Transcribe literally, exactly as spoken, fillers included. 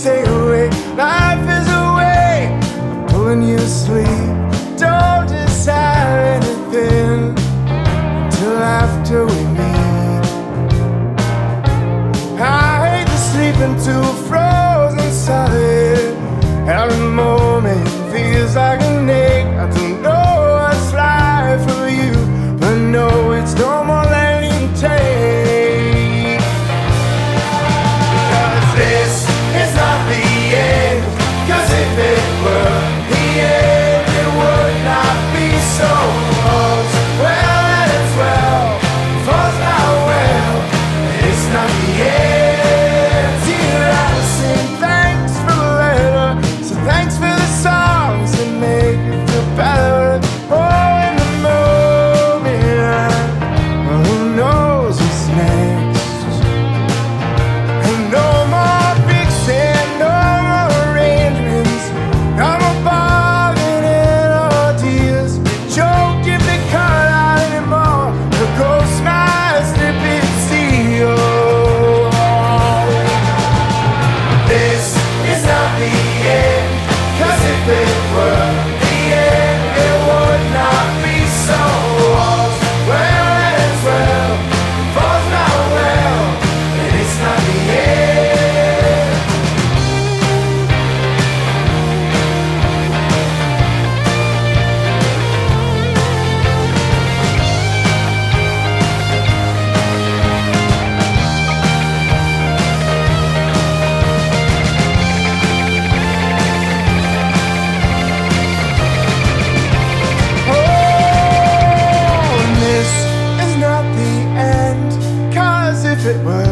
stay awake. Life is a way of pulling you to sleep. Don't decide anything till after we meet. I hate to sleep into a frozen solid. Every moment feels like an ache. I don't know what's life for you, but no, it's no more than you can take. Cause this is not the end. Cause if it were the end, it would not be so. All's well and it's well, fall's not well, it's not the end. Dear Allison, thanks for the letter. So thanks for the songs that make you feel better. Oh, in the moment, well, who knows what's next? And no more fixing, no more arrangements, no more bargaining or deals. Joke if they cut out anymore. The ghost smiles, slipping steel. This is not the end. Cause if it were the end, it would not be so. All's well and it's well, fall's not well, and it's not the end. Oh, and this is not the end. Cause if it were